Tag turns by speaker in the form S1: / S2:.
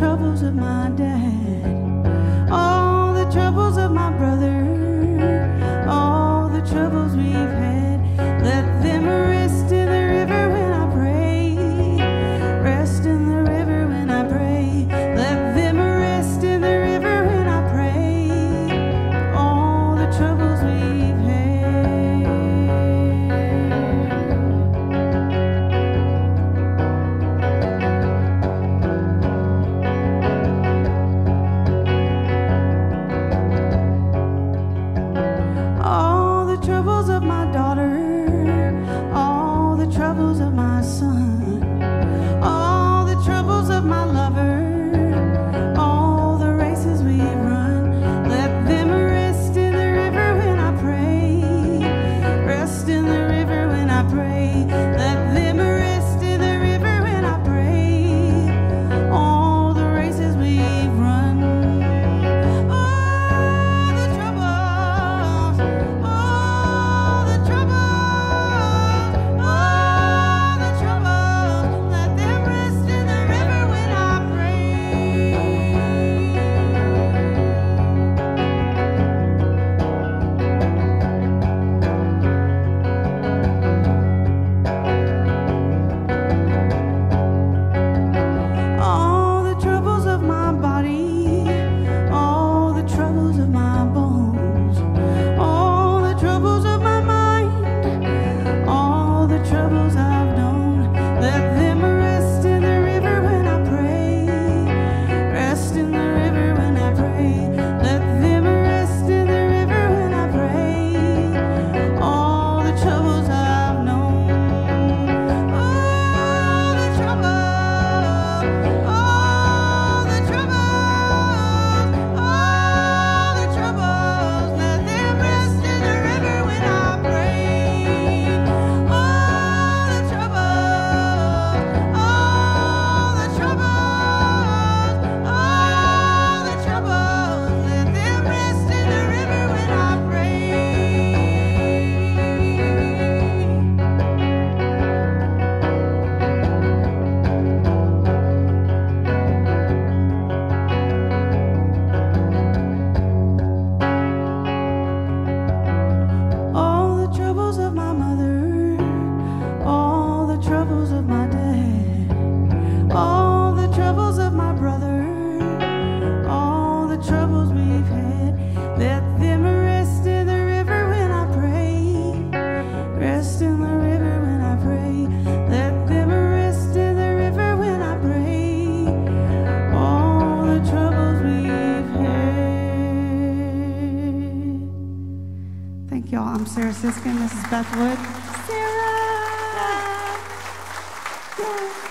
S1: troubles of my dad, all the troubles of my brother, all the troubles we've had. Let them rest in the river when I pray, rest in the river when I pray. Let them rest in the river when I pray, all the troubles we've had. All the troubles of my daughter, all the troubles of my son, all the troubles of my lover, all the races we've run. Let them rest in the river when I pray, rest in the river when I pray. Let them rest in the river when I pray, all the races we've run. All the troubles, all the troubles, all the troubles. Let them rest in the river when I pray. All the troubles of my body, all the troubles of my bones, all the troubles of my mind, all the troubles I've known. Let them rest in the river when I pray, rest in the river when I pray. Let them rest in the river when I pray, all the troubles I've known. All the troubles, all the troubles, all the troubles. Let them rest in the river when I pray. All the troubles, all the troubles, all the troubles. Let them rest in the river when I pray. All the troubles of my mother, all the troubles of my dad, all the troubles of my brother, all the troubles we've had. Let them rest in the river when I pray, rest in the river when I pray. Let them rest in the river when I pray, all the troubles we've had. Thank y'all. I'm Sarah Siskin. This is Beth Wood. Sarah! Yeah.